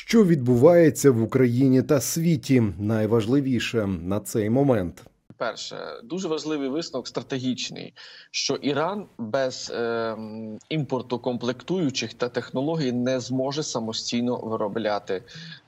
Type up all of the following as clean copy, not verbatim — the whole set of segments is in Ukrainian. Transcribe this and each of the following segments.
Що відбувається в Україні та світі? Найважливіше на цей момент. Перше, дуже важливий висновок стратегічний, що Іран без імпорту комплектуючих та технологій не зможе самостійно виробляти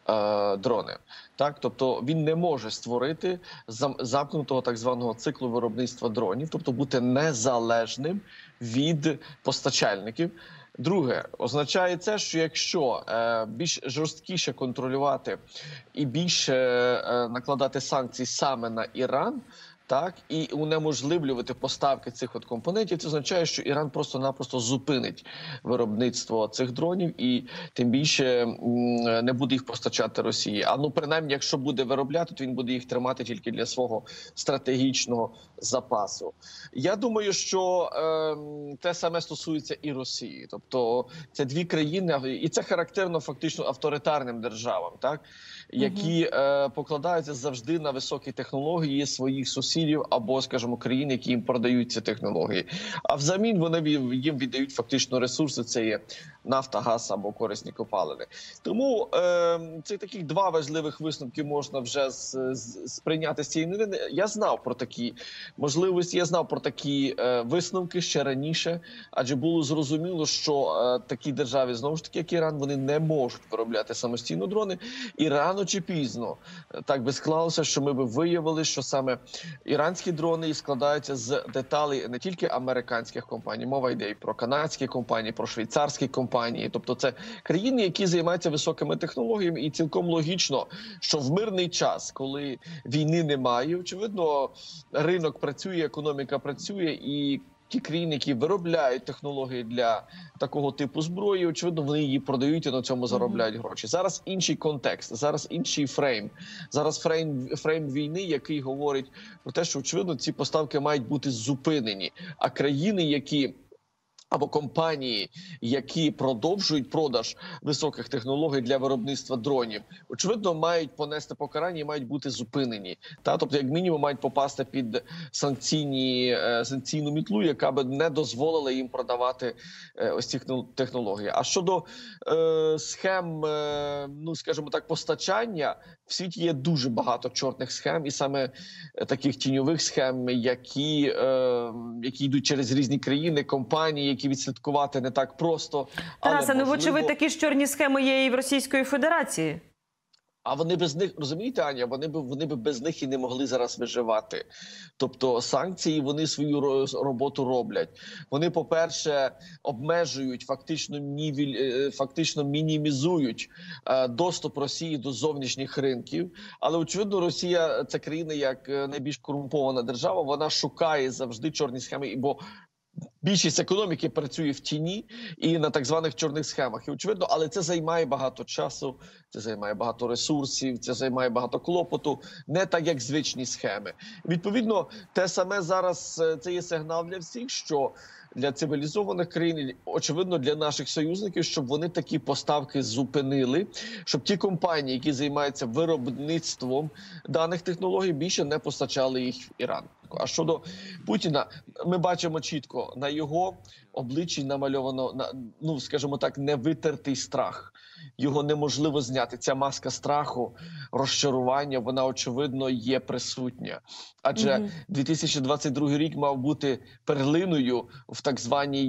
дрони. Так, тобто він не може створити замкнутого так званого циклу виробництва дронів, тобто бути незалежним від постачальників. Друге, означає це, що якщо більш жорсткіше контролювати і більше накладати санкції саме на Іран, так, і унеможливлювати поставки цих компонентів, це означає, що Іран просто-напросто зупинить виробництво цих дронів і тим більше не буде їх постачати Росії. А принаймні, якщо буде виробляти, то він буде їх тримати тільки для свого стратегічного запасу. Я думаю, що те саме стосується і Росії. Тобто це дві країни, і це характерно фактично авторитарним державам, так, які покладаються завжди на високі технології своїх сусідів або, скажімо, країн, які їм продають ці технології. А взамін вони їм віддають фактично ресурси, це є нафта, газ або корисні копалини. Тому це таких два важливих висновки можна вже сприйняти з цієї новини. Я знав про такі можливості, я знав про такі висновки ще раніше, адже було зрозуміло, що такі держави, знову ж таки, як Іран, вони не можуть виробляти самостійно дрони. І рано чи пізно так би склалося, що ми б виявили, що саме іранські дрони складаються з деталей не тільки американських компаній, мова йде і про канадські компанії, про швейцарські компанії. Тобто це країни, які займаються високими технологіями, і цілком логічно, що в мирний час, коли війни немає, очевидно, ринок працює, економіка працює, і ті країни, які виробляють технології для такого типу зброї, очевидно, вони її продають і на цьому заробляють гроші. Зараз інший контекст, зараз інший фрейм. Зараз фрейм війни, який говорить про те, що, очевидно, ці поставки мають бути зупинені. А країни, які або компанії, які продовжують продаж високих технологій для виробництва дронів, очевидно, мають понести покарання і мають бути зупинені. Тобто, як мінімум, мають попасти під санкційну мітлу, яка би не дозволила їм продавати ось ці технології. А щодо схем, скажімо так, постачання, в світі є дуже багато чорних схем, і саме таких тіньових схем, які йдуть через різні країни, компанії, які відслідкувати не так просто. Тарасе, вочевидь, такі ж чорні схеми є і в Російської Федерації. А вони без них, розумієте, Аня, вони б без них і не могли зараз виживати. Тобто санкції, вони свою роботу роблять. Вони, по-перше, обмежують, фактично мінімізують доступ Росії до зовнішніх ринків. Але, очевидно, Росія – це країна як найбільш корумпована держава, вона шукає завжди чорні схеми, бо більшість економіки працює в тіні і на так званих чорних схемах. І очевидно, але це займає багато часу, це займає багато ресурсів, це займає багато клопоту, не так, як звичні схеми. Відповідно, те саме зараз це є сигнал для всіх, що для цивілізованих країн, очевидно, для наших союзників, щоб вони такі поставки зупинили, щоб ті компанії, які займаються виробництвом даних технологій, більше не постачали їх в Іран. А щодо Путіна, ми бачимо чітко, на його обличчі намальовано, скажімо так, невитертий страх. Його неможливо зняти. Ця маска страху, розчарування, вона, очевидно, є присутня. Адже 2022 рік мав бути перлиною в так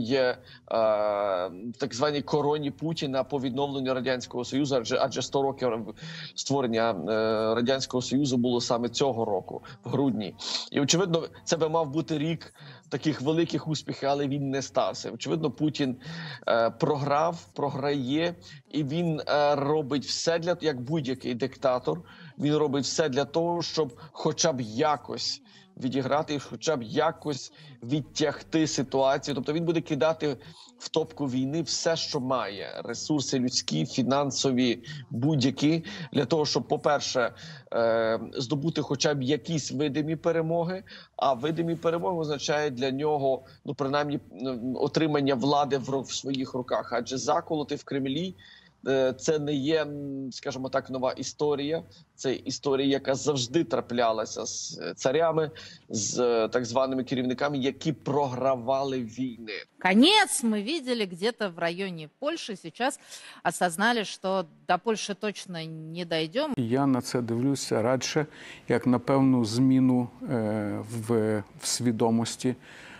званій короні Путіна по відновленню Радянського Союзу, адже 100 років створення Радянського Союзу було саме цього року, в грудні. І, очевидно, це би мав бути рік таких великих успіхів, але він не стався. Очевидно, Путін програє, і він робить все як будь-який диктатор, він робить все для того, щоб хоча б якось відіграти, хоча б якось відтягти ситуацію. Тобто він буде кидати в топку війни все, що має. Ресурси людські, фінансові, будь-які. Для того, щоб, по-перше, здобути хоча б якісь видимі перемоги. А видимі перемоги означає для нього, принаймні, отримання влади в своїх руках. Адже заколоти в Кремлі це не є, скажімо так, нова історія. Це історія, яка завжди траплялася з царями, з так званими керівниками, які програвали війни. Конец мы видели где-то в районе Польши. Сейчас осознали, что до Польши точно не дойдем. Я на це дивлюся радше як на певну зміну в свідомості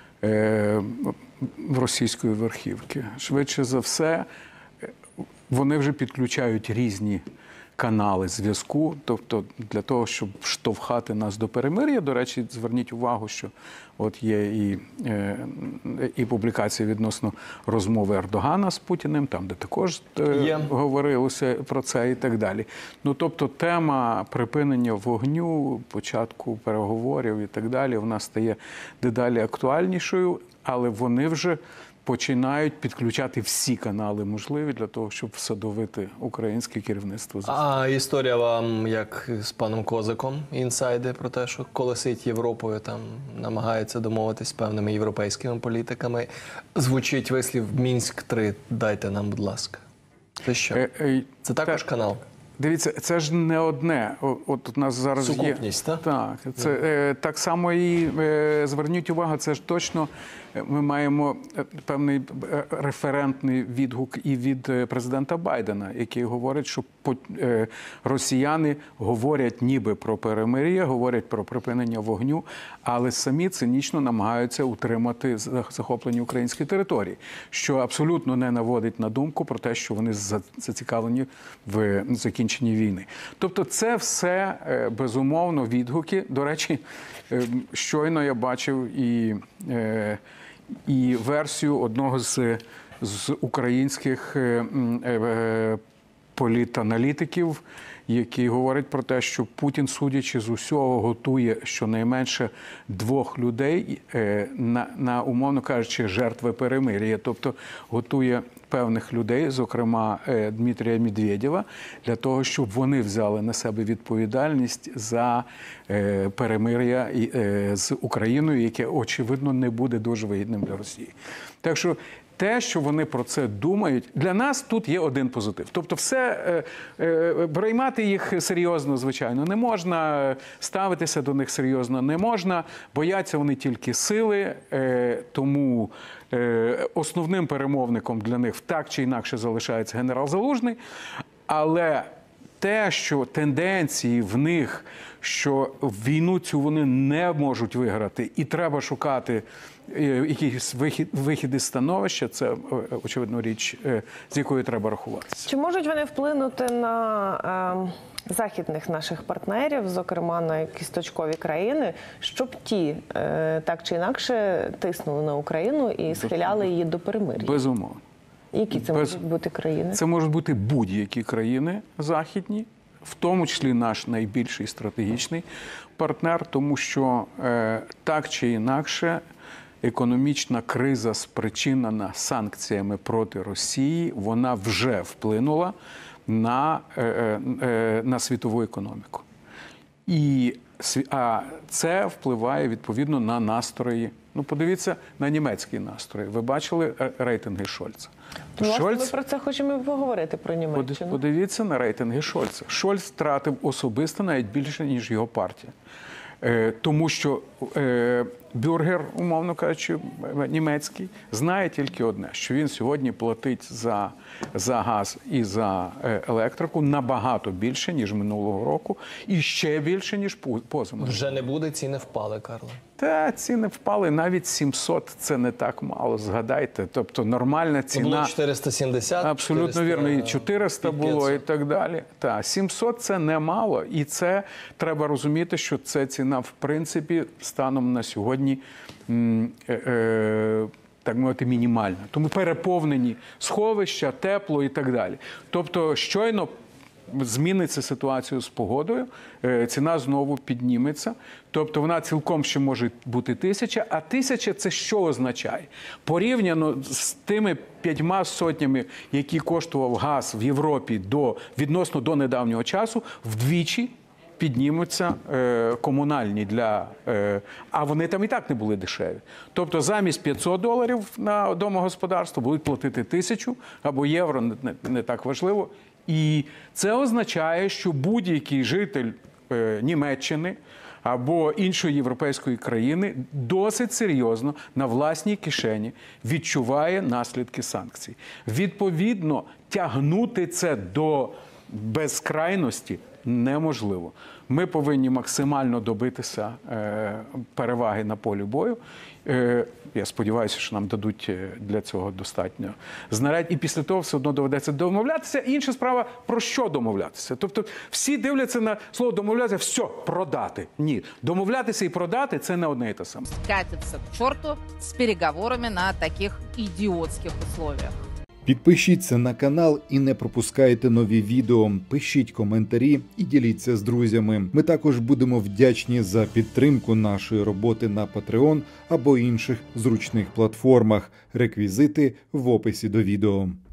в російської верхівки. Швидше за все, вони вже підключають різні канали зв'язку, тобто для того, щоб штовхати нас до перемир'я. До речі, зверніть увагу, що от є і публікації відносно розмови Ердогана з Путіним, там, де також говорилося про це і так далі. Ну, тобто тема припинення вогню, початку переговорів і так далі, вона стає дедалі актуальнішою, але вони вже починають підключати всі канали можливі для того, щоб всадовити українське керівництво. А історія вам, як з паном Козаком, інсайди про те, що колесить Європою, там намагається домовитись з певними європейськими політиками. Звучить вислів «Мінськ-3, дайте нам, будь ласка». Це що? Це також канал? Дивіться, це ж не одне. От у нас зараз сукупність, є... Так, це так само і зверніть увагу, це ж точно ми маємо певний референтний відгук і від президента Байдена, який говорить, що росіяни говорять ніби про перемир'я, говорять про припинення вогню, але самі цинічно намагаються утримати захоплені українські території, що абсолютно не наводить на думку про те, що вони зацікавлені в закінченні війни. Тобто це все, безумовно, відгуки. До речі, щойно я бачив і версію одного з українських політаналітиків, який говорить про те, що Путін, судячи з усього, готує щонайменше 2 людей на, умовно кажучи, жертви перемир'я. Тобто готує певних людей, зокрема Дмитрія Медведєва, для того, щоб вони взяли на себе відповідальність за перемир'я з Україною, яке, очевидно, не буде дуже вигідним для Росії. Так що те, що вони про це думають, для нас тут є один позитив. Тобто все, приймати їх серйозно, звичайно, не можна, ставитися до них серйозно не можна, бояться вони тільки сили, тому основним перемовником для них так чи інакше залишається генерал Залужний, але те, що тенденції в них, що війну цю вони не можуть виграти і треба шукати якийсь вихід із становища, це, очевидно, річ, з якою треба рахуватися. Чи можуть вони вплинути на західних наших партнерів, зокрема на якісь точкові країни, щоб ті так чи інакше тиснули на Україну і схиляли її до перемир'я? Безумовно. Які це можуть бути країни? Це можуть бути будь-які країни західні, в тому числі наш найбільший стратегічний партнер, тому що так чи інакше економічна криза, спричинена санкціями проти Росії, вона вже вплинула на світову економіку. А це впливає, відповідно, на настрої. Ну, подивіться на німецькі настрої. Ви бачили рейтинги Шольца? Власне, ми про це хочемо поговорити, про Німеччину. Подивіться на рейтинги Шольца. Шольц втратив особисто навіть більше, ніж його партія. Тому що бюргер, умовно кажучи, німецький, знає тільки одне, що він сьогодні платить за газ і за електрику набагато більше, ніж минулого року, і ще більше, ніж позаминулого. Вже не буде, ціни впали, Карло. Та ціни впали, навіть 700 – це не так мало, згадайте. Тобто нормальна ціна... Було 470. Абсолютно вірно, і 400 було, і так далі. Та 700 – це немало, і це треба розуміти, що це ціна, в принципі, станом на сьогодні, так мовити, мінімальна. Тому переповнені сховища, тепло і так далі. Тобто щойно зміниться ситуацію з погодою, ціна знову підніметься. Тобто вона цілком ще може бути 1000, а 1000 – це що означає? Порівняно з тими 5 сотнями, які коштував газ в Європі відносно до недавнього часу, вдвічі піднімуться комунальні а вони там і так не були дешеві. Тобто замість $500 на домогосподарство будуть платити 1000 або євро, не так важливо. І це означає, що будь-який житель Німеччини або іншої європейської країни досить серйозно на власній кишені відчуває наслідки санкцій. Відповідно, тягнути це до безкрайності неможливо. Ми повинні максимально добитися переваги на полі бою. Я сподіваюся, що нам дадуть для цього достатньо знарядь. І після того все одно доведеться домовлятися. Інша справа, про що домовлятися. Тобто всі дивляться на слово домовлятися, все, продати. Ні, домовлятися і продати – це не одне і те саме. Катится к черту с переговорами на таких идиотских условиях. Підпишіться на канал і не пропускайте нові відео. Пишіть коментарі і діліться з друзями. Ми також будемо вдячні за підтримку нашої роботи на Patreon або інших зручних платформах. Реквізити в описі до відео.